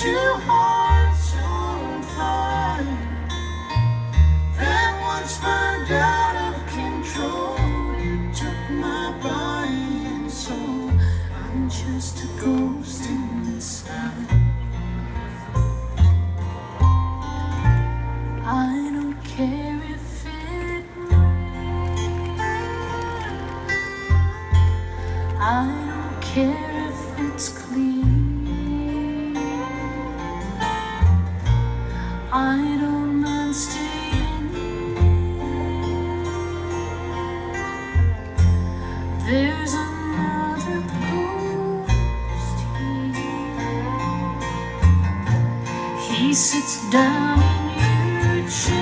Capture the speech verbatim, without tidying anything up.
two hearts on fire that once spun out of control. You took my body and soul. I'm just a ghost in the sky. I don't care if it rains. I don't care if it's clear. I don't mind staying here. There's another ghost here. He sits down in your chair.